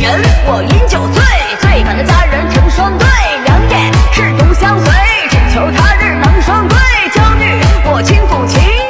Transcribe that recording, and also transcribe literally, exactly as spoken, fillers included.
人，我饮酒醉，醉把的佳人成双对，两眼是同相随，只求他日能双归。娇女，我轻抚琴。